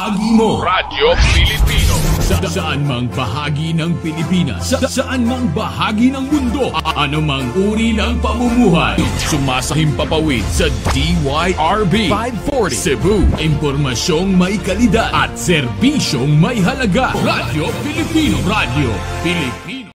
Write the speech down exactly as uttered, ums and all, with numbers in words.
bahagi mo. Radyo Pilipino. Sa saan mang bahagi ng Pilipinas, sa saan mang bahagi ng mundo, anumang uri ng pamumuhay, sumasahim papawid sa D Y R B five forty Cebu. Impormasyong may kalidad at serbisyong may halaga. Radyo Pilipino. Radyo Pilipino.